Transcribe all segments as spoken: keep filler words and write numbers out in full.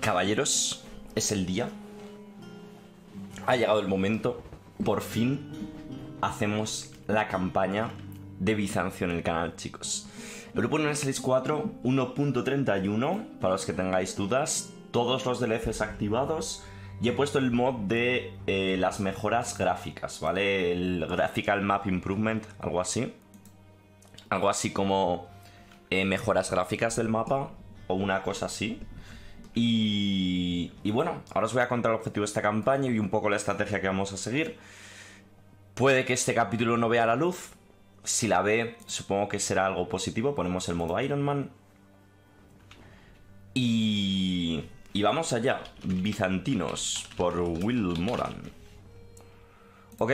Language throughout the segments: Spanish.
Caballeros, es el día. Ha llegado el momento. Por fin hacemos la campaña de Bizancio en el canal, chicos. El grupo Universalis cuatro uno punto treinta y uno, para los que tengáis dudas. Todos los D L Cs activados. Y he puesto el mod de eh, las mejoras gráficas, ¿vale? El Graphical Map Improvement, algo así. Algo así como eh, mejoras gráficas del mapa, o una cosa así. Y, y bueno, ahora os voy a contar el objetivo de esta campaña y un poco la estrategia que vamos a seguir. Puede que este capítulo no vea la luz. Si la ve, supongo que será algo positivo. Ponemos el modo Iron Man. Y... Y vamos allá. Bizantinos, por Will Moran. Ok.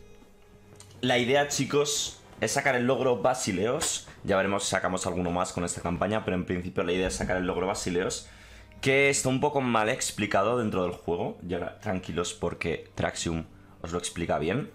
La idea, chicos, es sacar el logro Basileos. Ya veremos si sacamos alguno más con esta campaña, pero en principio la idea es sacar el logro Basileos, que está un poco mal explicado dentro del juego. Ya, tranquilos, porque Traxium os lo explica bien.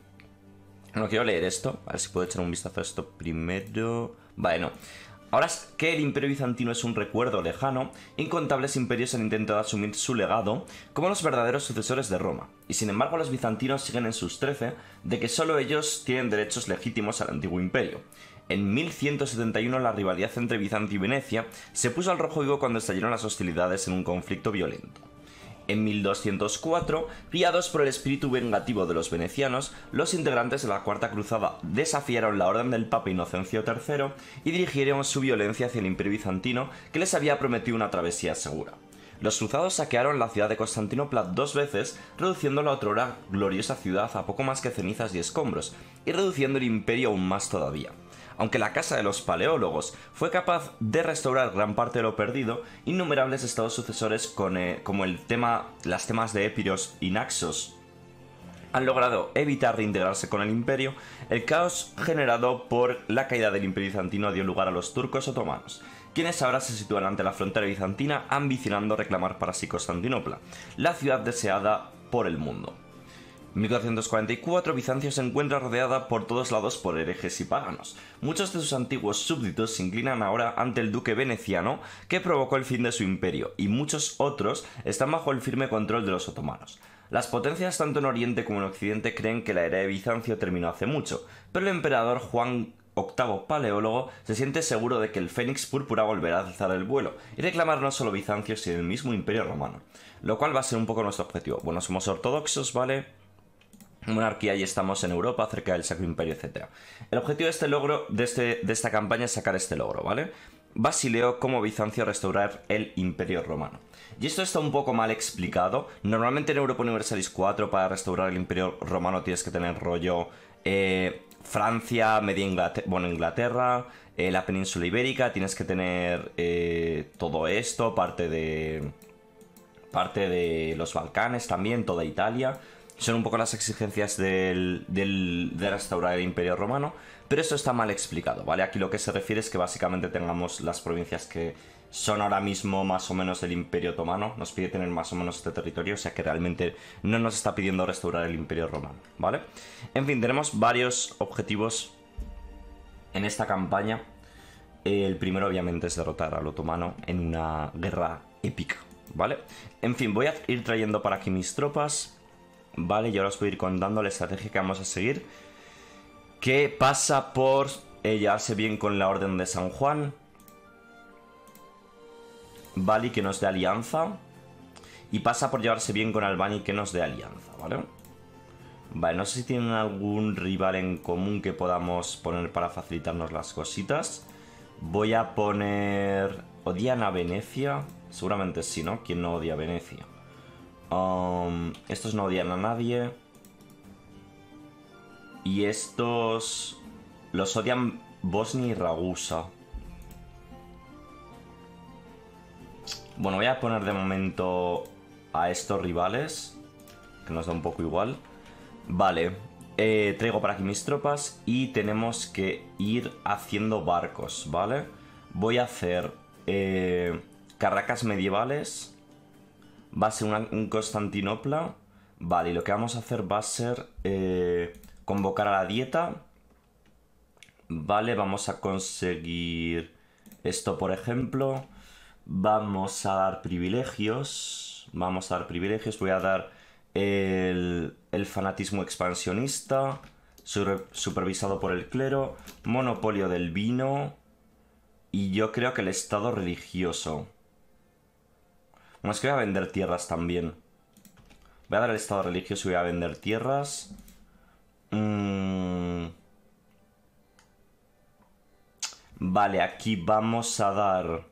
No quiero leer esto, a ver si puedo echar un vistazo a esto primero. Vale, no. Ahora que el Imperio Bizantino es un recuerdo lejano, incontables imperios han intentado asumir su legado como los verdaderos sucesores de Roma, y sin embargo los bizantinos siguen en sus trece de que solo ellos tienen derechos legítimos al antiguo imperio. En mil ciento setenta y uno la rivalidad entre Bizancio y Venecia se puso al rojo vivo cuando estallaron las hostilidades en un conflicto violento. En mil doscientos cuatro, guiados por el espíritu vengativo de los venecianos, los integrantes de la Cuarta Cruzada desafiaron la orden del Papa Inocencio tercero y dirigieron su violencia hacia el Imperio Bizantino, que les había prometido una travesía segura. Los cruzados saquearon la ciudad de Constantinopla dos veces, reduciendo la otrora gloriosa ciudad a poco más que cenizas y escombros, y reduciendo el imperio aún más todavía. Aunque la Casa de los Paleólogos fue capaz de restaurar gran parte de lo perdido, innumerables estados sucesores con, eh, como el tema, las temas de Epiros y Naxos han logrado evitar reintegrarse con el imperio. El caos generado por la caída del Imperio Bizantino dio lugar a los turcos otomanos, quienes ahora se sitúan ante la frontera bizantina ambicionando reclamar para sí Constantinopla, la ciudad deseada por el mundo. En mil cuatrocientos cuarenta y cuatro, Bizancio se encuentra rodeada por todos lados por herejes y paganos. Muchos de sus antiguos súbditos se inclinan ahora ante el duque veneciano, que provocó el fin de su imperio, y muchos otros están bajo el firme control de los otomanos. Las potencias tanto en Oriente como en Occidente creen que la era de Bizancio terminó hace mucho, pero el emperador Juan octavo Paleólogo se siente seguro de que el Fénix Púrpura volverá a alzar el vuelo y reclamar no solo Bizancio sino el mismo Imperio Romano, lo cual va a ser un poco nuestro objetivo. Bueno, somos ortodoxos, ¿vale? Monarquía y estamos en Europa, cerca del Sacro Imperio, etcétera. El objetivo de este logro, de, este, de esta campaña es sacar este logro, ¿vale? Basileo como Bizancio restaurar el Imperio Romano. Y esto está un poco mal explicado. Normalmente en Europa Universalis cuatro para restaurar el Imperio Romano tienes que tener rollo eh, Francia, media Inglaterra, bueno, Inglaterra, eh, la península ibérica, tienes que tener eh, todo esto, parte de, parte de los Balcanes también, toda Italia. Son un poco las exigencias del, del, de restaurar el Imperio Romano, pero esto está mal explicado, ¿vale? Aquí lo que se refiere es que básicamente tengamos las provincias que son ahora mismo más o menos del Imperio Otomano. Nos pide tener más o menos este territorio, o sea que realmente no nos está pidiendo restaurar el Imperio Romano, ¿vale? En fin, tenemos varios objetivos en esta campaña. El primero obviamente es derrotar al otomano en una guerra épica, ¿vale? En fin, voy a ir trayendo para aquí mis tropas. Vale, y ahora os voy a ir contando la estrategia que vamos a seguir, que pasa por eh, llevarse bien con la Orden de San Juan, vale, y que nos dé alianza, y pasa por llevarse bien con Albania y que nos dé alianza, ¿vale? Vale, no sé si tienen algún rival en común que podamos poner para facilitarnos las cositas. Voy a poner... ¿Odian a Venecia? Seguramente sí, ¿no? ¿Quién no odia a Venecia? Um, estos no odian a nadie. Y estos... los odian Bosnia y Ragusa. Bueno, voy a poner de momento a estos rivales, que nos da un poco igual. Vale, eh, traigo para aquí mis tropas y tenemos que ir haciendo barcos, ¿vale? Voy a hacer eh, carracas medievales. Va a ser una, un Constantinopla. Vale, y lo que vamos a hacer va a ser eh, convocar a la dieta. Vale, vamos a conseguir esto, por ejemplo. Vamos a dar privilegios. Vamos a dar privilegios. Voy a dar el, el fanatismo expansionista, sur- supervisado por el clero, monopolio del vino y yo creo que el estado religioso. Bueno, es que voy a vender tierras también. Voy a dar el estado religioso y voy a vender tierras. Mm. Vale, aquí vamos a dar...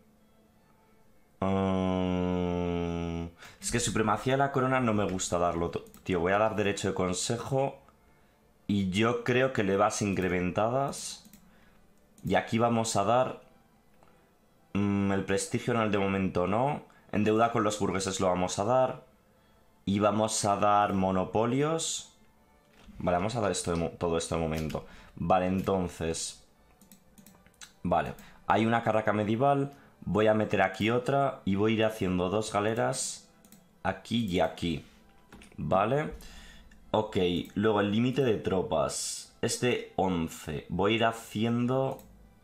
Mm. Es que supremacía de la corona no me gusta darlo, tío. Voy a dar derecho de consejo. Y yo creo que levas incrementadas. Y aquí vamos a dar... Mm, el prestigio en el de momento no. En deuda con los burgueses lo vamos a dar. Y vamos a dar monopolios. Vale, vamos a dar esto de todo esto de momento. Vale, entonces... Vale, hay una carraca medieval. Voy a meter aquí otra. Y voy a ir haciendo dos galeras aquí y aquí. Vale. Ok, luego el límite de tropas es de once. Voy a ir haciendo...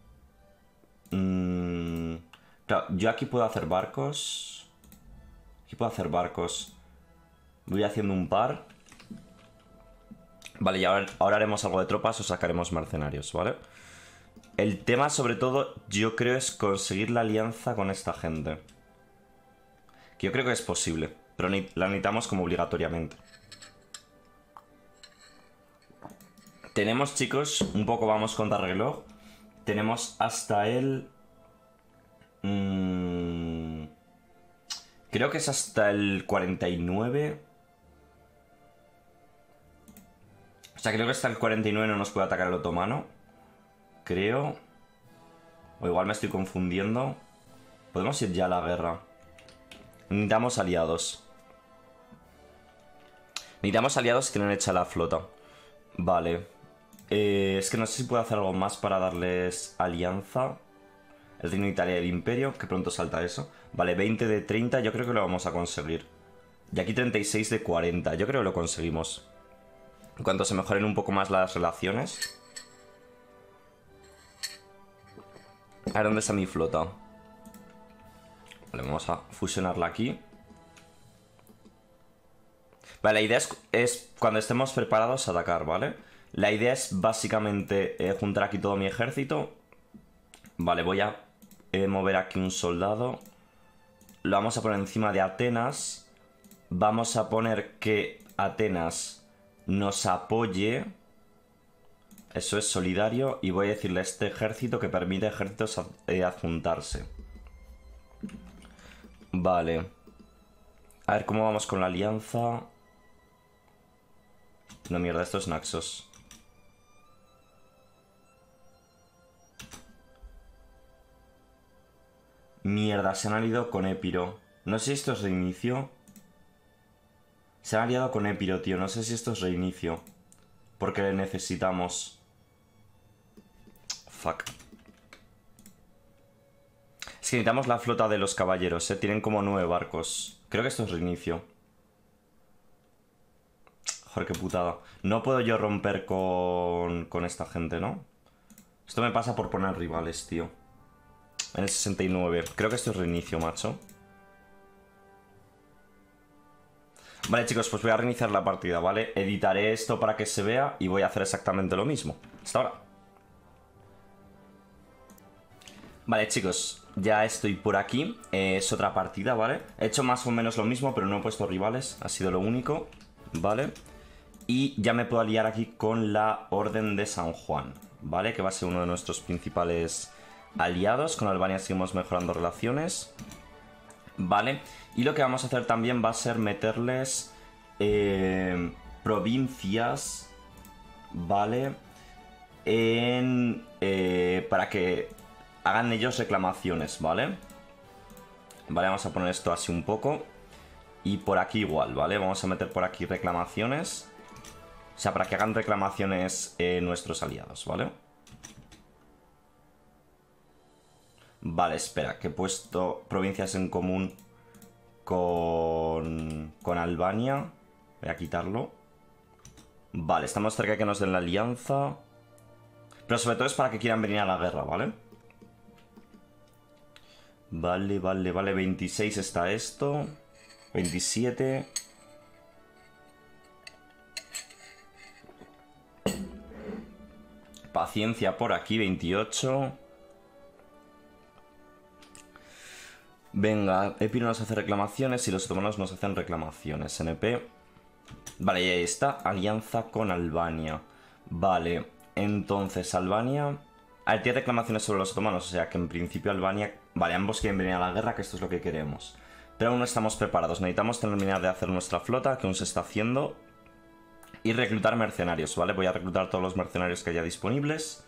Mm, claro, yo aquí puedo hacer barcos. Aquí puedo hacer barcos. Voy haciendo un par. Vale, y ahora, ahora haremos algo de tropas o sacaremos mercenarios, ¿vale? El tema, sobre todo, yo creo es conseguir la alianza con esta gente. Que yo creo que es posible, pero ni, la necesitamos como obligatoriamente. Tenemos, chicos, un poco vamos contra reloj. Tenemos hasta el... Mmm, creo que es hasta el cuarenta y nueve. O sea, creo que hasta el cuarenta y nueve no nos puede atacar el otomano. Creo. O igual me estoy confundiendo. Podemos ir ya a la guerra. Necesitamos aliados. Necesitamos aliados que tienen hecha la flota. Vale. Eh, es que no sé si puedo hacer algo más para darles alianza. El Reino de Italia y el Imperio, que pronto salta eso. Vale, veinte de treinta, yo creo que lo vamos a conseguir. Y aquí treinta y seis de cuarenta, yo creo que lo conseguimos. En cuanto se mejoren un poco más las relaciones. A ver, ¿dónde está mi flota? Vale, vamos a fusionarla aquí. Vale, la idea es, es cuando estemos preparados a atacar, ¿vale? La idea es básicamente eh, juntar aquí todo mi ejército. Vale, voy a eh, mover aquí un soldado. Lo vamos a poner encima de Atenas. Vamos a poner que Atenas nos apoye. Eso es solidario. Y voy a decirle a este ejército que permite ejércitos eh, adjuntarse. Vale. A ver cómo vamos con la alianza. No, mierda, esto es Naxos. Mierda, se han aliado con Épiro. No sé si esto es reinicio. Se han aliado con Épiro, tío. No sé si esto es reinicio. Porque le necesitamos. Fuck. Es que necesitamos la flota de los caballeros, ¿eh? Tienen como nueve barcos. Creo que esto es reinicio. Joder, qué putada. No puedo yo romper con, con esta gente, ¿no? Esto me pasa por poner rivales, tío. En el sesenta y nueve. Creo que esto es reinicio, macho. Vale, chicos, pues voy a reiniciar la partida, ¿vale? Editaré esto para que se vea y voy a hacer exactamente lo mismo. Hasta ahora. Vale, chicos, ya estoy por aquí. eh, Es otra partida, ¿vale? He hecho más o menos lo mismo, pero no he puesto rivales. Ha sido lo único, ¿vale? Y ya me puedo aliar aquí con la Orden de San Juan, ¿vale? Que va a ser uno de nuestros principales aliados. Con Albania seguimos mejorando relaciones, ¿vale? Y lo que vamos a hacer también va a ser meterles eh, provincias, ¿vale? En, eh, para que hagan ellos reclamaciones, ¿vale? Vale, vamos a poner esto así un poco. Y por aquí igual, ¿vale? Vamos a meter por aquí reclamaciones. O sea, para que hagan reclamaciones eh, nuestros aliados, ¿vale? Vale, espera, que he puesto provincias en común con, con Albania. Voy a quitarlo. Vale, estamos cerca de que nos den la alianza. Pero sobre todo es para que quieran venir a la guerra, ¿vale? Vale, vale, vale. veintiséis está esto. veintisiete. Paciencia por aquí, veintiocho. Venga, Epiro nos hace reclamaciones y los otomanos nos hacen reclamaciones. N P. Vale, y ahí está. Alianza con Albania. Vale, entonces Albania... A ver, tiene reclamaciones sobre los otomanos, o sea que en principio Albania... Vale, ambos quieren venir a la guerra, que esto es lo que queremos. Pero aún no estamos preparados. Necesitamos terminar de hacer nuestra flota, que aún se está haciendo. Y reclutar mercenarios, ¿vale? Voy a reclutar todos los mercenarios que haya disponibles.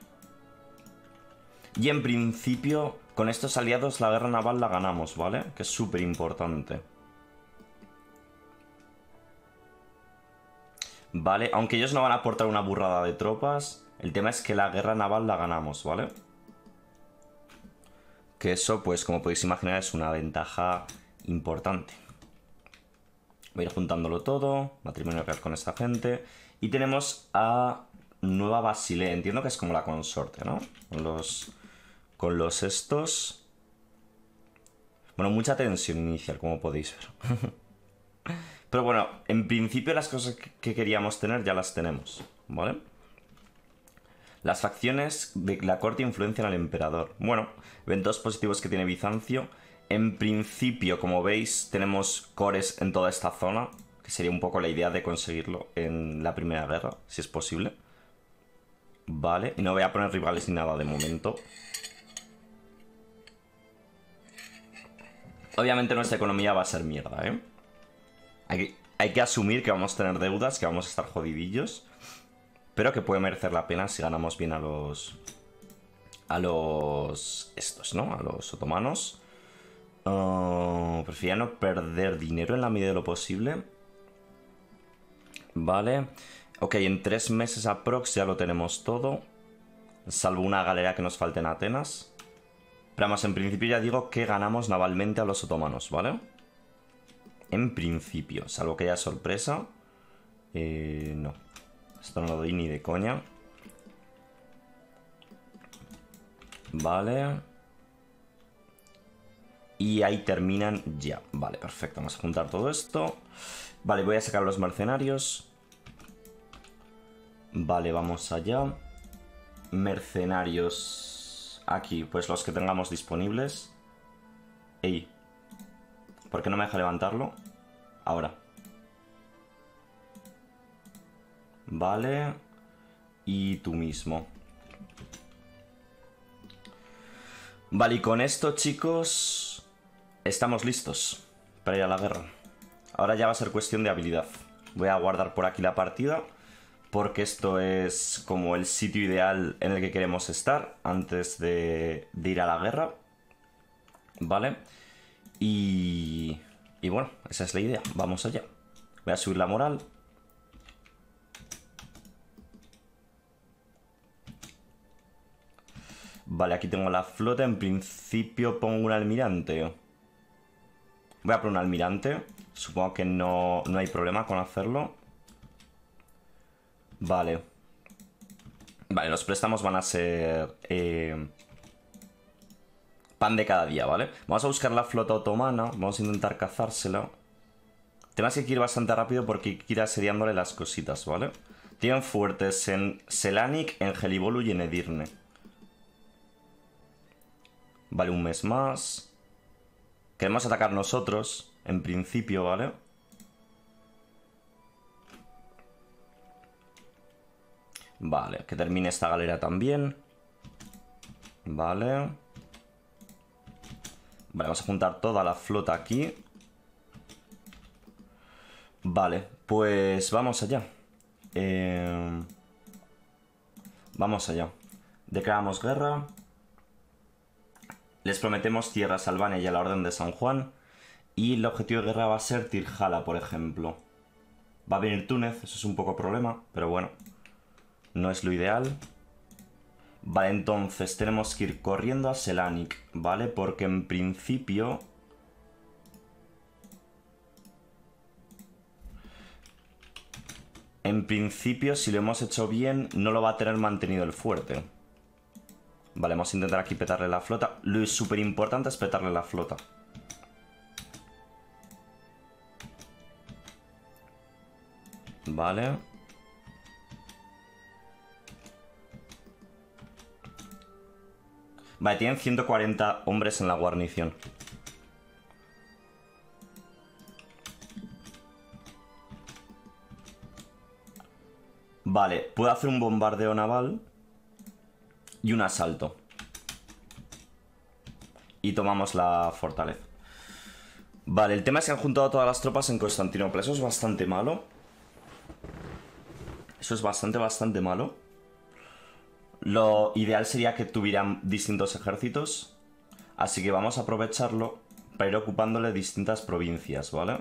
Y en principio, con estos aliados la guerra naval la ganamos, ¿vale? Que es súper importante. Vale, aunque ellos no van a aportar una burrada de tropas, el tema es que la guerra naval la ganamos, ¿vale? Que eso, pues como podéis imaginar, es una ventaja importante. Voy a ir juntándolo todo. Matrimonio real con esta gente. Y tenemos a Nueva Basilea. Entiendo que es como la consorte, ¿no? Con los, con los estos. Bueno, mucha tensión inicial, como podéis ver. Pero bueno, en principio las cosas que queríamos tener ya las tenemos, ¿vale? Las facciones de la corte influencian al emperador. Bueno, eventos positivos que tiene Bizancio. En principio, como veis, tenemos cores en toda esta zona, que sería un poco la idea de conseguirlo en la primera guerra, si es posible. Vale, y no voy a poner rivales ni nada de momento. Obviamente nuestra economía va a ser mierda, ¿eh? Hay que, hay que asumir que vamos a tener deudas, que vamos a estar jodidillos, pero que puede merecer la pena si ganamos bien a los... A los... estos, ¿no? A los otomanos. Uh, prefería no perder dinero en la medida de lo posible. Vale. Ok, en tres meses aprox ya lo tenemos todo. Salvo una galera que nos falte en Atenas. Pero vamos, en principio ya digo que ganamos navalmente a los otomanos, ¿vale? En principio, salvo que haya sorpresa. Eh, no. Esto no lo doy ni de coña. Vale. Y ahí terminan ya. Vale, perfecto. Vamos a juntar todo esto. Vale, voy a sacar los mercenarios. Vale, vamos allá. Mercenarios. Aquí, pues los que tengamos disponibles. Ey. ¿Por qué no me deja levantarlo? Ahora. Vale. Y tú mismo. Vale, y con esto, chicos, estamos listos para ir a la guerra. Ahora ya va a ser cuestión de habilidad. Voy a guardar por aquí la partida, porque esto es como el sitio ideal en el que queremos estar antes de, de ir a la guerra. Vale. Y, y bueno, esa es la idea. Vamos allá. Voy a subir la moral. Vale, aquí tengo la flota. En principio pongo un almirante. Voy a poner un almirante. Supongo que no, no hay problema con hacerlo. Vale. Vale, los préstamos van a ser... Eh, pan de cada día, ¿vale? Vamos a buscar la flota otomana. Vamos a intentar cazársela. Tenemos que ir bastante rápido porque hay que ir asediándole las cositas, ¿vale? Tienen fuertes en Selanik, en Gelibolu y en Edirne. Vale, un mes más. Queremos atacar nosotros, en principio, ¿vale? Vale, que termine esta galera también. Vale. Vale, vamos a juntar toda la flota aquí. Vale, pues vamos allá. Eh... Vamos allá. Declaramos guerra. Les prometemos tierras a Albania y a la Orden de San Juan. Y el objetivo de guerra va a ser Tirjala, por ejemplo. Va a venir Túnez, eso es un poco problema, pero bueno. No es lo ideal. Vale, entonces tenemos que ir corriendo a Selanik, ¿vale? Porque en principio... En principio, si lo hemos hecho bien, no lo va a tener mantenido el fuerte. Vale, vamos a intentar aquí petarle la flota. Lo súper importante es petarle la flota. Vale. Vale, tienen ciento cuarenta hombres en la guarnición. Vale, puedo hacer un bombardeo naval y un asalto. Y tomamos la fortaleza. Vale, el tema es que han juntado todas las tropas en Constantinopla. Eso es bastante malo. Eso es bastante, bastante malo. Lo ideal sería que tuvieran distintos ejércitos. Así que vamos a aprovecharlo para ir ocupándole distintas provincias, ¿vale?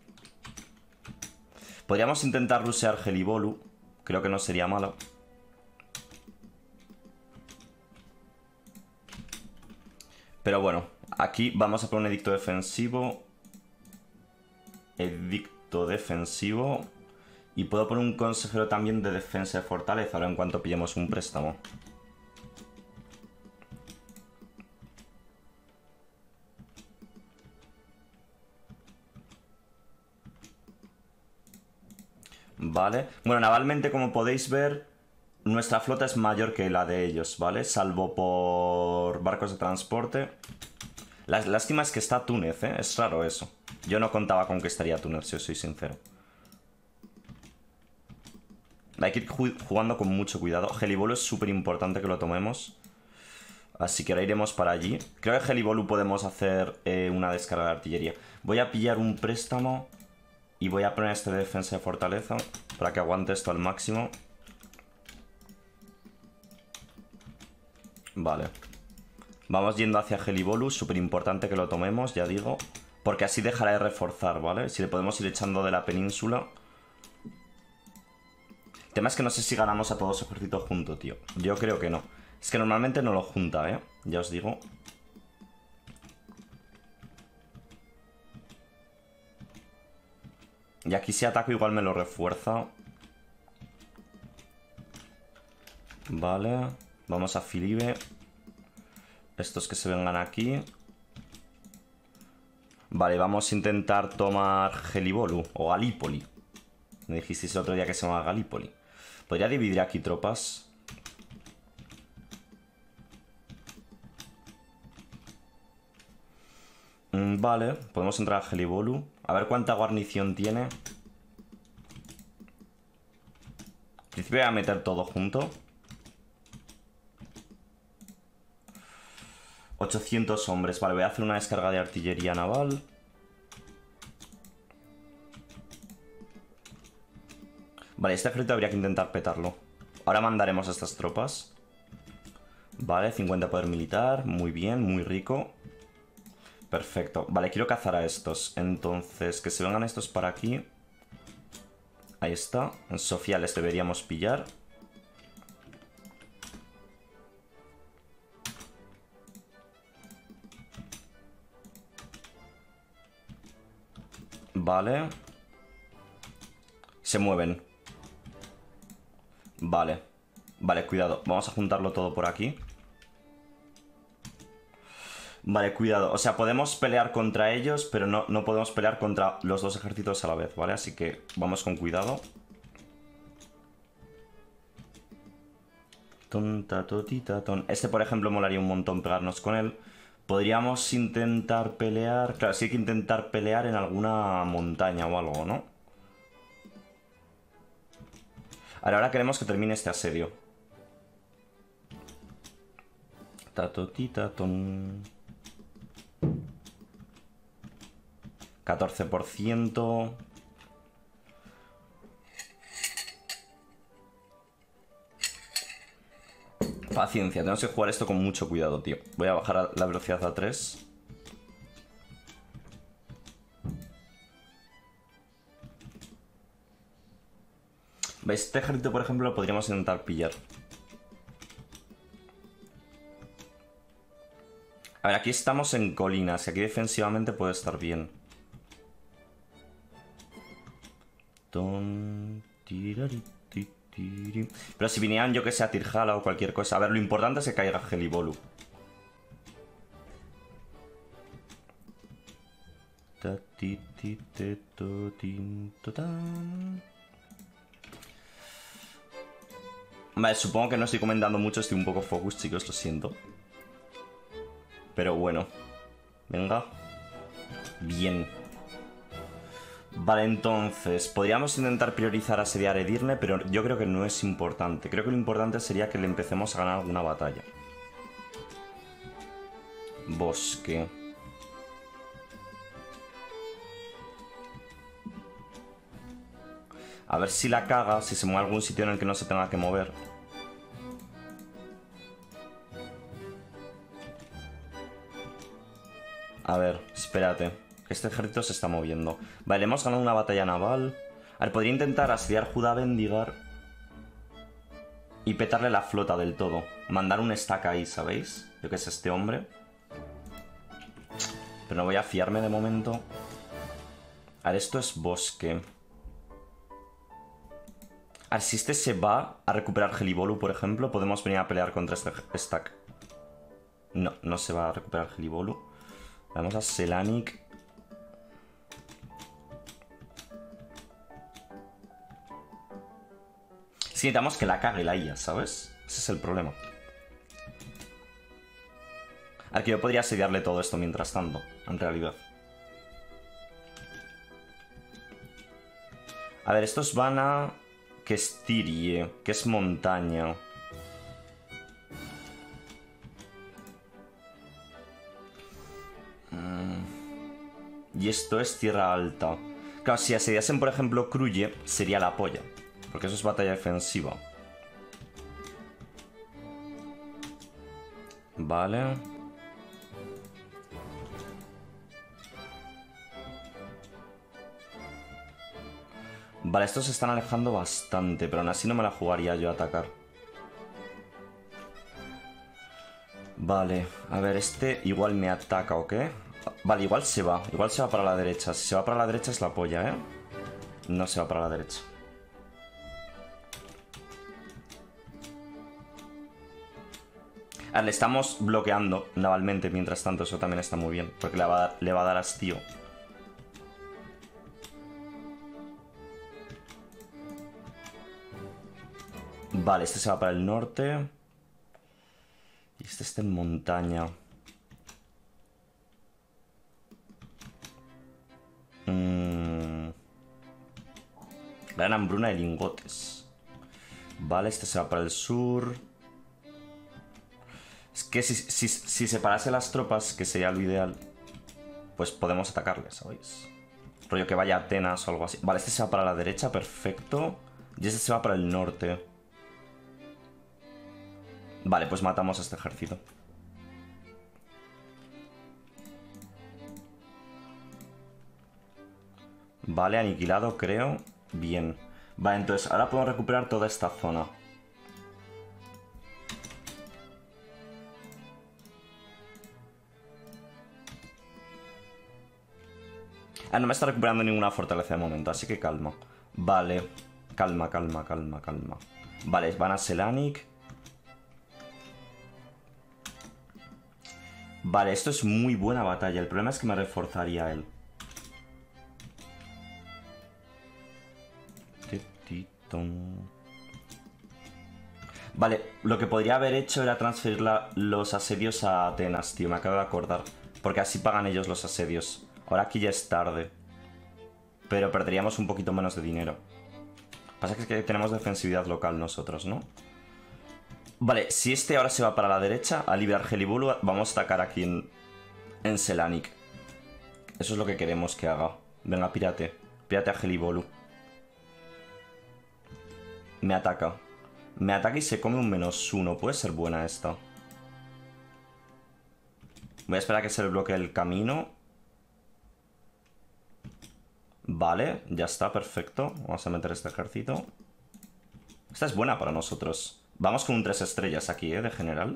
Podríamos intentar rusear Gelibolu. Creo que no sería malo. Pero bueno, aquí vamos a poner un edicto defensivo. Edicto defensivo. Y puedo poner un consejero también de defensa de fortaleza, ahora en cuanto pillemos un préstamo. Vale. Bueno, navalmente, como podéis ver, nuestra flota es mayor que la de ellos, ¿vale? Salvo por barcos de transporte. La lástima es que está Túnez, ¿eh? Es raro eso. Yo no contaba con que estaría Túnez, si os soy sincero. Hay que ir jugando con mucho cuidado. Gelibolu es súper importante que lo tomemos. Así que ahora iremos para allí. Creo que en Gelibolu podemos hacer eh, una descarga de artillería. Voy a pillar un préstamo y voy a poner este de defensa de fortaleza para que aguante esto al máximo. Vale. Vamos yendo hacia Gelibolu. Súper importante que lo tomemos, ya digo. Porque así dejará de reforzar, ¿vale? Si le podemos ir echando de la península. El tema es que no sé si ganamos a todos los ejércitos juntos, tío. Yo creo que no. Es que normalmente no lo junta, ¿eh? Ya os digo. Y aquí si ataco igual me lo refuerza. Vale. Vamos a Filibe. Estos que se vengan aquí. Vale, vamos a intentar tomar Gelibolu o Galípoli. Me dijisteis el otro día que se llama Galípoli. Podría dividir aquí tropas. Mm, vale, podemos entrar a Gelibolu. A ver cuánta guarnición tiene. En principio voy a meter todo junto. ochocientos hombres. Vale, voy a hacer una descarga de artillería naval. Vale, este ejército habría que intentar petarlo. Ahora mandaremos a estas tropas. Vale, cincuenta poder militar. Muy bien, muy rico. Perfecto. Vale, quiero cazar a estos. Entonces, que se vengan estos para aquí. Ahí está. En Sofía les deberíamos pillar. Vale. Se mueven. Vale. Vale, cuidado. Vamos a juntarlo todo por aquí. Vale, cuidado. O sea, podemos pelear contra ellos, pero no, no podemos pelear contra los dos ejércitos a la vez, ¿vale? Así que vamos con cuidado. Tonta, totita, ton. Este, por ejemplo, molaría un montón pegarnos con él. Podríamos intentar pelear... Claro, sí hay que intentar pelear en alguna montaña o algo, ¿no? Ahora, ahora queremos que termine este asedio. Tatotita, ton. catorce por ciento. Paciencia, tenemos que jugar esto con mucho cuidado, tío. Voy a bajar la velocidad a tres. ¿Veis? Este ejército, por ejemplo, lo podríamos intentar pillar. A ver, aquí estamos en colinas y aquí defensivamente puede estar bien. Ton, Pero si vinieran, yo que sé, a Tirjala o cualquier cosa. A ver, lo importante es que caiga Gelibolu. Vale, supongo que no estoy comentando mucho, estoy un poco focus, chicos, lo siento. Pero bueno. Venga. Bien. Vale, entonces, podríamos intentar priorizar asediar Edirne, pero yo creo que no es importante. Creo que lo importante sería que le empecemos a ganar alguna batalla. Bosque. A ver si la caga, si se mueve a algún sitio en el que no se tenga que mover. A ver, espérate. Que este ejército se está moviendo. Vale, hemos ganado una batalla naval. A ver, podría intentar asediar Judá Bendigar y petarle la flota del todo. Mandar un stack ahí, ¿sabéis? Yo que es este hombre. Pero no voy a fiarme de momento. A ver, esto es bosque. A ver, si este se va a recuperar Gelibolu, por ejemplo, podemos venir a pelear contra este stack. No, no se va a recuperar Gelibolu. Vamos a Selanik. Sí, necesitamos que la cague la I A, ¿sabes? Ese es el problema. A ver, que yo podría asediarle todo esto mientras tanto, en realidad. A ver, estos van a... Kestirie, que es montaña. Mm. Y esto es tierra alta. Claro, si asediasen, por ejemplo, Kruye, sería la polla. Porque eso es batalla defensiva. Vale. Vale, estos se están alejando bastante, pero aún así no me la jugaría yo a atacar. Vale, a ver, este igual me ataca, ¿o qué? Vale, igual se va, igual se va para la derecha. Si se va para la derecha es la polla, ¿eh? No se va para la derecha. A ver, le estamos bloqueando navalmente mientras tanto, eso también está muy bien, porque le va a, le va a dar hastío. Vale, este se va para el norte. Y este está en montaña. Mm. Gran hambruna de lingotes. Vale, este se va para el sur. Es que si, si, si separase las tropas, que sería lo ideal, pues podemos atacarles, ¿sabéis? Rollo que vaya a Atenas o algo así. Vale, este se va para la derecha, perfecto. Y este se va para el norte. Vale, pues matamos a este ejército. Vale, aniquilado, creo. Bien. Vale, entonces ahora podemos recuperar toda esta zona. Ah, no me está recuperando ninguna fortaleza de momento, así que calma. Vale. Calma, calma, calma, calma. Vale, van a Selanik. Vale, esto es muy buena batalla. El problema es que me reforzaría él. Vale, lo que podría haber hecho era transferir la, los asedios a Atenas, tío. Me acabo de acordar. Porque así pagan ellos los asedios. Ahora aquí ya es tarde. Pero perderíamos un poquito menos de dinero. Pasa que, es que tenemos defensividad local nosotros, ¿no? Vale, si este ahora se va para la derecha, a liberar Gelibolu, vamos a atacar aquí en, en Selanik. Eso es lo que queremos que haga. Venga, pírate. Pírate a Gelibolu. Me ataca. Me ataca y se come un menos uno. Puede ser buena esta. Voy a esperar a que se le bloquee el camino. Vale, ya está, perfecto. Vamos a meter este ejército. Esta es buena para nosotros. Vamos con un tres estrellas aquí, ¿eh? De general.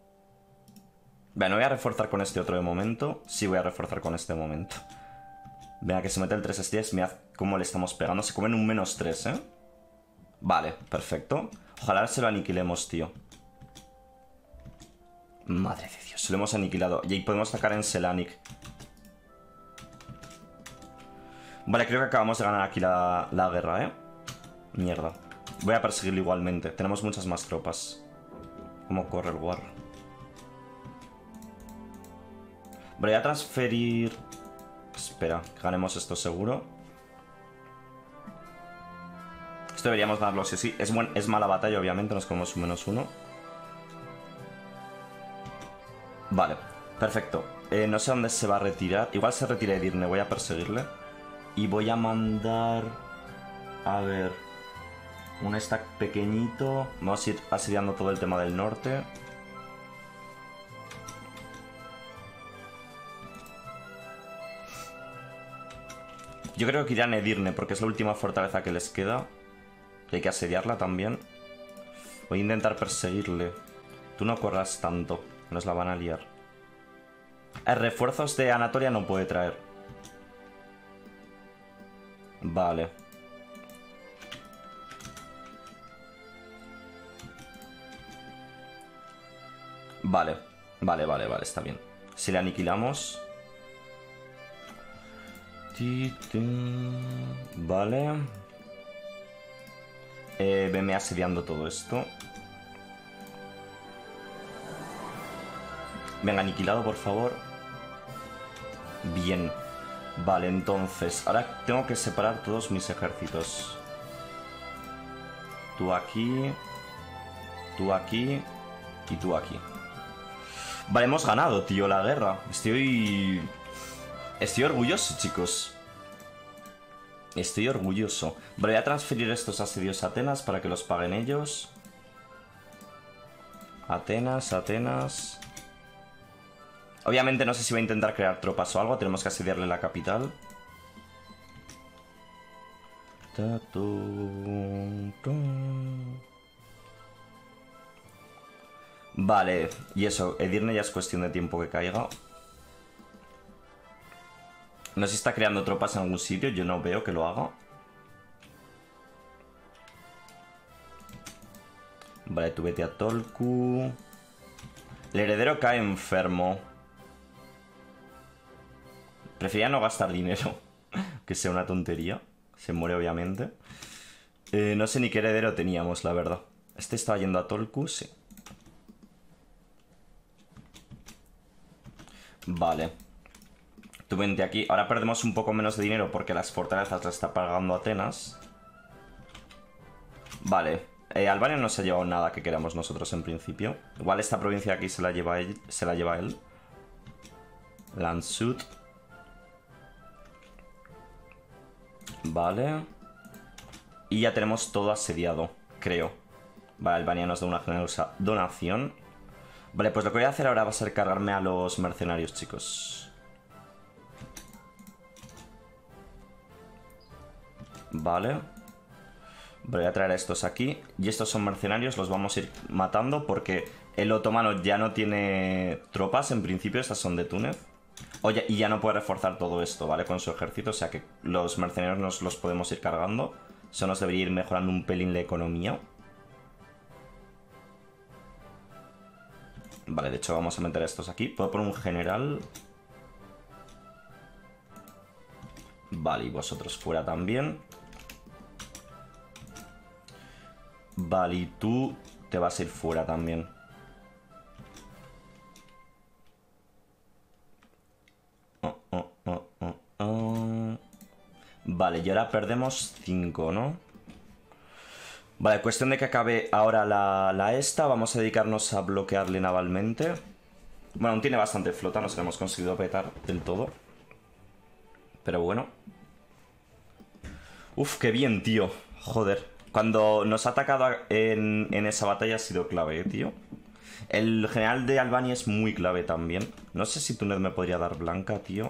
Vale, no voy a reforzar con este otro de momento. Sí voy a reforzar con este de momento. Venga, que se mete el tres estrellas. Mirad cómo le estamos pegando. Se comen un menos tres, ¿eh? Vale, perfecto. Ojalá se lo aniquilemos, tío. Madre de Dios, se lo hemos aniquilado. Y ahí podemos sacar en Selanic. Vale, creo que acabamos de ganar aquí la, la guerra, ¿eh? Mierda. Voy a perseguirlo igualmente. Tenemos muchas más tropas. ¿Cómo corre el war? Voy a transferir... Espera, que ganemos esto seguro. Esto deberíamos ganarlo, sí, sí. Es, buen, es mala batalla, obviamente. Nos comemos un menos uno. Vale, perfecto. Eh, no sé dónde se va a retirar. Igual se retira Edirne, voy a perseguirle. Y voy a mandar... A ver... Un stack pequeñito. Vamos a ir asediando todo el tema del norte. Yo creo que irán a Edirne porque es la última fortaleza que les queda. Y hay que asediarla también. Voy a intentar perseguirle. Tú no corras tanto. Nos la van a liar. Eh, refuerzos de Anatolia no puede traer. Vale. Vale. Vale, vale, vale. Está bien. Si le aniquilamos... Vale. Eh, venme asediando todo esto. Venga, aniquilado, por favor. Bien. Vale, entonces, ahora tengo que separar todos mis ejércitos. Tú aquí. Tú aquí. Y tú aquí. Vale, hemos ganado, tío, la guerra. Estoy... Estoy orgulloso, chicos. Estoy orgulloso. Vale, voy a transferir estos asedios a Atenas para que los paguen ellos. Atenas, Atenas... Obviamente no sé si va a intentar crear tropas o algo. Tenemos que asediarle la capital. Vale, y eso, Edirne ya es cuestión de tiempo que caiga. No sé si está creando tropas en algún sitio, yo no veo que lo haga. Vale, tú vete a Tolku. El heredero cae enfermo. Prefería no gastar dinero. Que sea una tontería. Se muere, obviamente. Eh, no sé ni qué heredero teníamos, la verdad. Este estaba yendo a Tolku, sí. Vale. Tú vente aquí. Ahora perdemos un poco menos de dinero porque las fortalezas las está pagando Atenas. Vale. Eh, Albania no se ha llevado nada que queramos nosotros en principio. Igual esta provincia aquí se la lleva él. Se la lleva él. Lanzut. Vale. Y ya tenemos todo asediado, creo. Vale, Albania nos da una generosa donación. Vale, pues lo que voy a hacer ahora va a ser cargarme a los mercenarios, chicos. Vale. Voy a traer a estos aquí. Y estos son mercenarios, los vamos a ir matando porque el otomano ya no tiene tropas, en principio, estas son de Túnez. Oye, y ya no puede reforzar todo esto, ¿vale? Con su ejército, o sea que los mercenarios nos los podemos ir cargando. Eso nos debería ir mejorando un pelín la economía. Vale, de hecho vamos a meter a estos aquí. Puedo poner un general. Vale, y vosotros fuera también. Vale, y tú te vas a ir fuera también. Oh, oh, oh, oh, oh. Vale, y ahora perdemos cinco, ¿no? Vale, cuestión de que acabe ahora la, la esta. Vamos a dedicarnos a bloquearle navalmente. Bueno, aún tiene bastante flota, no se lo hemos conseguido petar del todo. Pero bueno. Uf, qué bien, tío. Joder. Cuando nos ha atacado en, en esa batalla ha sido clave, eh, tío. El general de Albania es muy clave también. No sé si Túnez me podría dar blanca, tío.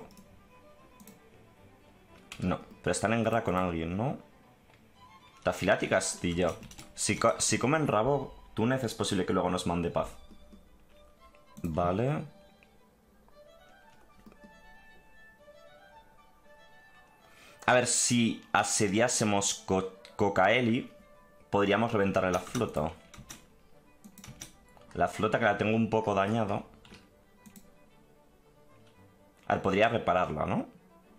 No, pero están en guerra con alguien, ¿no? Tafilati y Castilla. Si, co si comen rabo, Túnez es posible que luego nos mande paz. Vale. A ver, si asediásemos Co Cocaeli, podríamos reventarle la flota. La flota que la tengo un poco dañada. A ver, podría repararla, ¿no?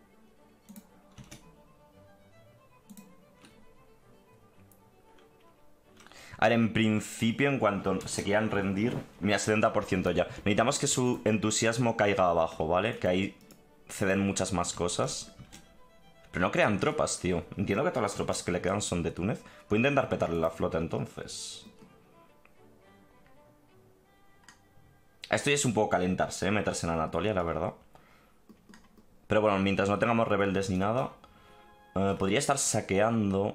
A ver, en principio, en cuanto se quieran rendir... Mira, setenta por ciento ya. Necesitamos que su entusiasmo caiga abajo, ¿vale? Que ahí ceden muchas más cosas. Pero no crean tropas, tío. Entiendo que todas las tropas que le quedan son de Túnez. Voy a intentar petarle la flota, entonces. Esto ya es un poco calentarse, ¿eh? Meterse en Anatolia, la verdad. Pero bueno, mientras no tengamos rebeldes ni nada... Eh, podría estar saqueando...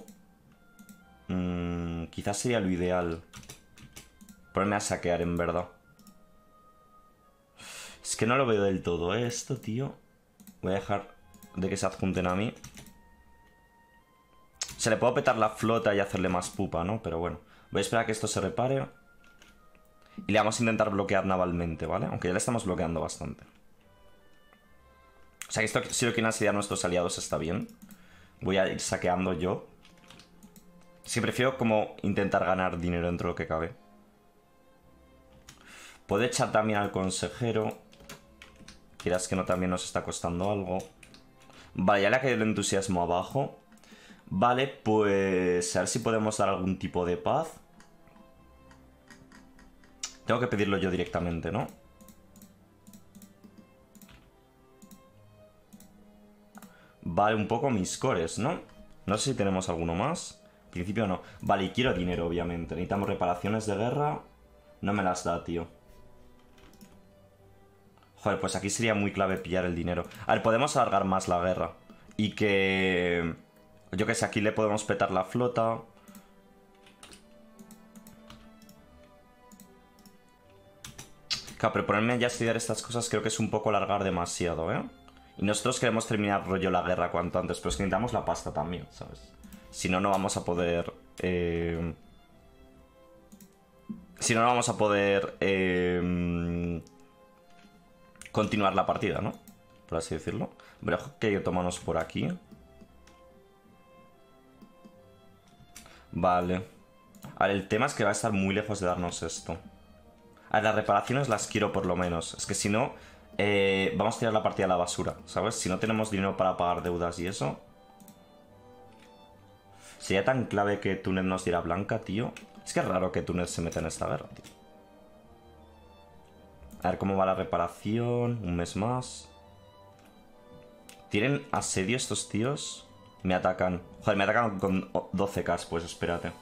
Mm, quizás sería lo ideal. Ponerme a saquear, en verdad. Es que no lo veo del todo, ¿eh? Esto, tío. Voy a dejar de que se adjunten a mí. Se le puedo petar la flota y hacerle más pupa, ¿no? Pero bueno. Voy a esperar a que esto se repare. Y le vamos a intentar bloquear navalmente, ¿vale? Aunque ya le estamos bloqueando bastante. O sea que esto, si lo quieren asediar a nuestros aliados, está bien. Voy a ir saqueando yo. Sí, prefiero como intentar ganar dinero dentro de lo que cabe. Puedo echar también al consejero. Quieras que no, también nos está costando algo. Vale, ya le ha caído el entusiasmo abajo. Vale, pues a ver si podemos dar algún tipo de paz. Tengo que pedirlo yo directamente, ¿no? Vale, un poco mis cores, ¿no? No sé si tenemos alguno más. En principio no. Vale, y quiero dinero, obviamente. Necesitamos reparaciones de guerra. No me las da, tío. Joder, pues aquí sería muy clave pillar el dinero. A ver, podemos alargar más la guerra. Y que... Yo que sé, aquí le podemos petar la flota. Claro, pero ponerme ya a estudiar estas cosas creo que es un poco alargar demasiado, ¿eh? Y nosotros queremos terminar rollo la guerra cuanto antes, pero es que necesitamos la pasta también, ¿sabes? Si no, no vamos a poder... Eh... Si no, no vamos a poder... Eh... Continuar la partida, ¿no? Por así decirlo. Pero ojo que hay otomanos por aquí. Vale. A ver, el tema es que va a estar muy lejos de darnos esto. A ver, las reparaciones las quiero por lo menos. Es que si no, eh, vamos a tirar la partida a la basura, ¿sabes? Si no tenemos dinero para pagar deudas y eso. Sería tan clave que Túnez nos diera blanca, tío. Es que es raro que Túnez se meta en esta guerra, tío. A ver cómo va la reparación. Un mes más. ¿Tienen asedio estos tíos? Me atacan. Joder, me atacan con doce K, pues espérate.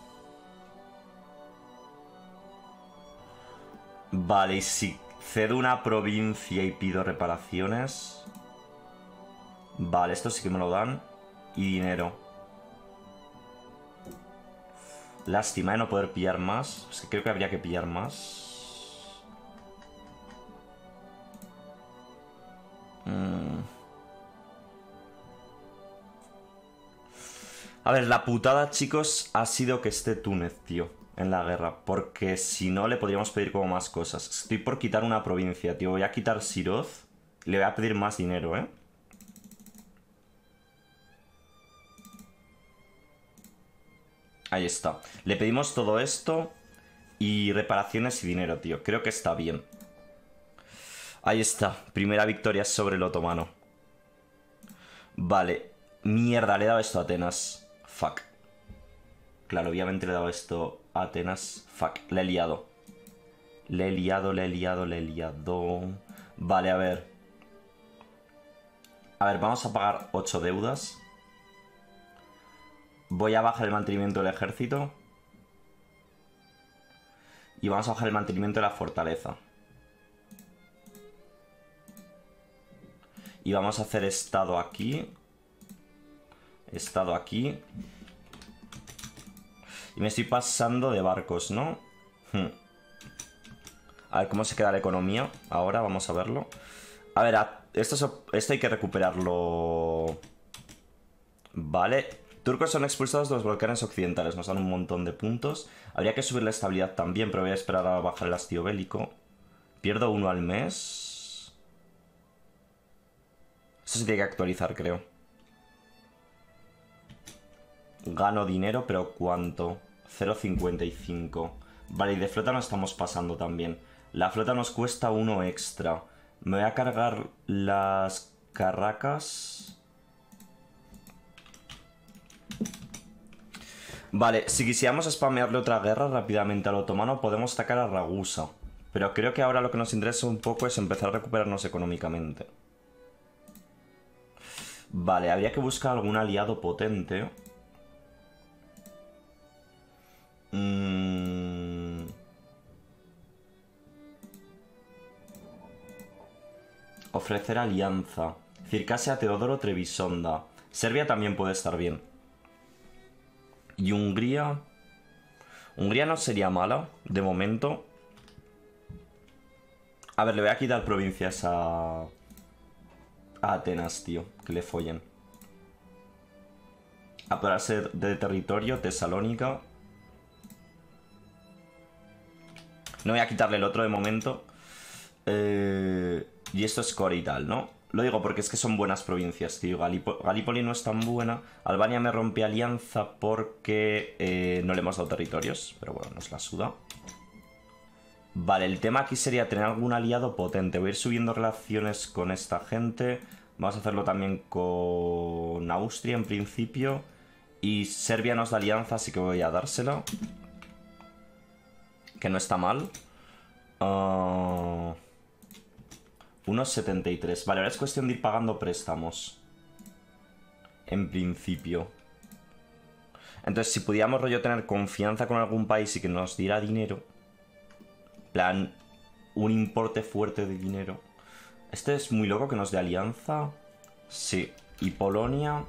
Vale, y si cedo una provincia y pido reparaciones... Vale, esto sí que me lo dan. Y dinero. Lástima de no poder pillar más. Es que creo que habría que pillar más. Mm. A ver, la putada, chicos, ha sido que esté Túnez, tío, en la guerra. Porque si no, le podríamos pedir como más cosas. Estoy por quitar una provincia, tío. Voy a quitar Siroz. Le voy a pedir más dinero, ¿eh? Ahí está. Le pedimos todo esto y reparaciones y dinero, tío. Creo que está bien. Ahí está. Primera victoria sobre el otomano. Vale. Mierda, le he dado esto a Atenas. Fuck. Claro, obviamente le he dado esto a Atenas. Fuck, le he liado. Le he liado, le he liado, le he liado. Vale, a ver. A ver, vamos a pagar ocho deudas. Voy a bajar el mantenimiento del ejército. Y vamos a bajar el mantenimiento de la fortaleza. Y vamos a hacer estado aquí. Estado aquí. Y me estoy pasando de barcos, ¿no? Hmm. A ver cómo se queda la economía. Ahora vamos a verlo. A ver, esto, esto hay que recuperarlo. Vale. Turcos son expulsados de los Balcanes occidentales. Nos dan un montón de puntos. Habría que subir la estabilidad también, pero voy a esperar a bajar el hastío bélico. Pierdo uno al mes. Esto se tiene que actualizar, creo. Gano dinero, pero ¿cuánto? cero coma cincuenta y cinco. Vale, y de flota nos estamos pasando también. La flota nos cuesta uno extra. Me voy a cargar las carracas. Vale, si quisiéramos spamearle otra guerra rápidamente al otomano, podemos atacar a Ragusa. Pero creo que ahora lo que nos interesa un poco es empezar a recuperarnos económicamente. Vale, habría que buscar algún aliado potente. Mm. Ofrecer alianza. Circasia, Teodoro, Trebisonda. Serbia también puede estar bien. Y Hungría... Hungría no sería mala, de momento. A ver, le voy a quitar provincias a... a Atenas, tío. Que le follen. Apoderarse de territorio, Tesalónica. No voy a quitarle el otro de momento. Eh, y esto es core y tal, ¿no? Lo digo porque es que son buenas provincias, tío. Galipo Galípoli no es tan buena. Albania me rompe alianza porque eh, no le hemos dado territorios. Pero bueno, nos la suda. Vale, el tema aquí sería tener algún aliado potente. Voy a ir subiendo relaciones con esta gente. Vamos a hacerlo también con Austria en principio. Y Serbia nos da alianza, así que voy a dársela. Que no está mal. Uh, uno coma setenta y tres. Vale, ahora es cuestión de ir pagando préstamos. En principio. Entonces, si pudiéramos rollo tener confianza con algún país y que nos diera dinero. Plan, un importe fuerte de dinero. Este es muy loco que nos dé alianza. Sí. Y Polonia.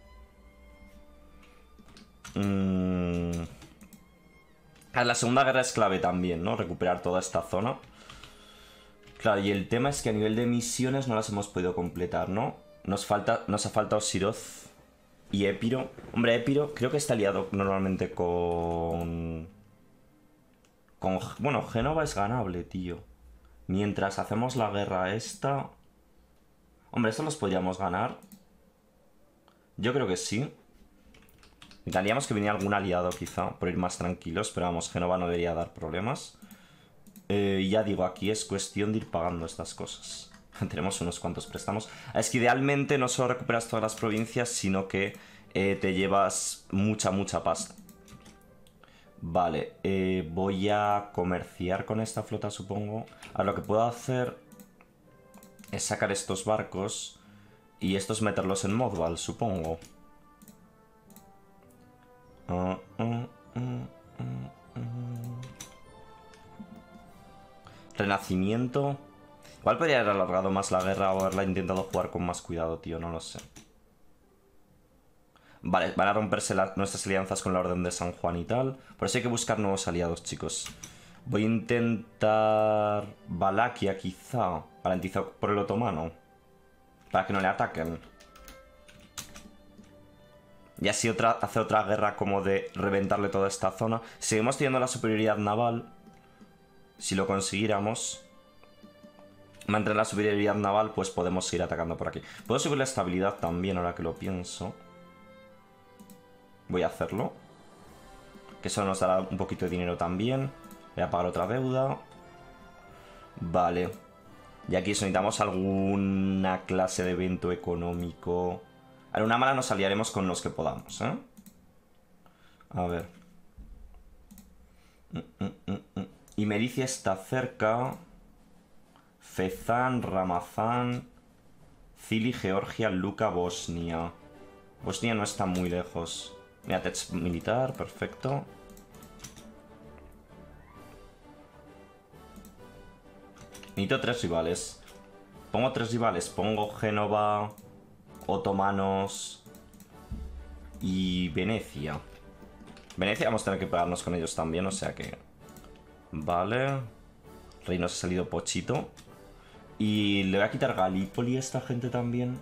Mmm... La Segunda Guerra es clave también, ¿no? Recuperar toda esta zona. Claro, y el tema es que a nivel de misiones no las hemos podido completar, ¿no? Nos falta, nos ha faltado Siroz y Épiro. Hombre, Épiro creo que está aliado normalmente con... con... Bueno, Génova es ganable, tío. Mientras hacemos la guerra esta... Hombre, ¿estos los podríamos ganar? Yo creo que sí. Necesitaríamos que viniera algún aliado quizá, por ir más tranquilos, pero vamos, Génova no debería dar problemas. Eh, ya digo, aquí es cuestión de ir pagando estas cosas. Tenemos unos cuantos préstamos. Es que idealmente no solo recuperas todas las provincias, sino que eh, te llevas mucha, mucha pasta. Vale, eh, voy a comerciar con esta flota, supongo. Ahora lo que puedo hacer es sacar estos barcos y estos meterlos en Modval, supongo. Uh, uh, uh, uh, uh. Renacimiento. Igual podría haber alargado más la guerra o haberla intentado jugar con más cuidado, tío, no lo sé. Vale, van a romperse la, nuestras alianzas con la Orden de San Juan y tal. Por eso hay que buscar nuevos aliados, chicos. Voy a intentar... Valaquia, quizá. Garantizado por el otomano. Para que no le ataquen. Y así otra, hacer otra guerra como de reventarle toda esta zona. Seguimos teniendo la superioridad naval. Si lo consiguiéramos mantener la superioridad naval, pues podemos seguir atacando por aquí. Puedo subir la estabilidad también, ahora que lo pienso. Voy a hacerlo. Que eso nos dará un poquito de dinero también. Voy a pagar otra deuda. Vale. Y aquí necesitamos alguna clase de evento económico. A una mala nos aliaremos con los que podamos, ¿eh? A ver. Mm, mm, mm, mm. Y Mericia está cerca. Fezán, Ramazán, Cili, Georgia, Luca, Bosnia. Bosnia no está muy lejos. Mira, tech militar, perfecto. Necesito tres rivales. Pongo tres rivales. Pongo Génova, otomanos y Venecia. Venecia vamos a tener que pegarnos con ellos también, o sea que... Vale. Reino se ha salido pochito. Y le voy a quitar Galípoli a esta gente también.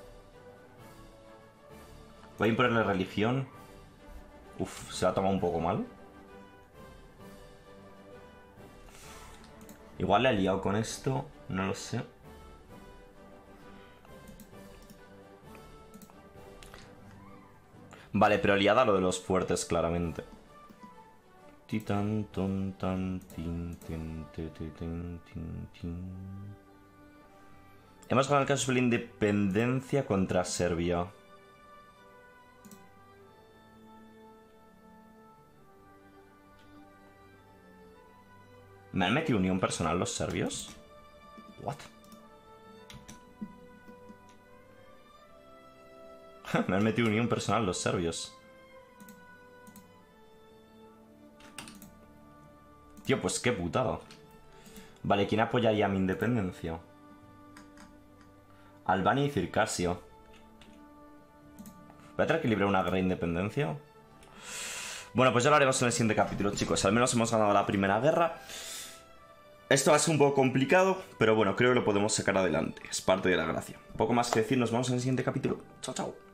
Voy a imponerle religión. Uf, se la ha tomado un poco mal. Igual le he liado con esto, no lo sé. Vale, pero liada lo de los fuertes, claramente. Titan, ton, tan, tin, tin, tin, tin, tin, tin, tin. Hemos ganado el caso de la independencia contra Serbia. ¿Me han metido unión personal los serbios? What? Me han metido unión personal los serbios. Tío, pues qué putada. Vale, ¿quién apoyaría mi independencia? Albania y Circasio. ¿Voy a tener que librar una guerra de independencia? Bueno, pues ya lo haremos en el siguiente capítulo, chicos. Al menos hemos ganado la primera guerra. Esto va a ser un poco complicado, pero bueno, creo que lo podemos sacar adelante. Es parte de la gracia. Poco más que decir, nos vemos en el siguiente capítulo. Chao, chao.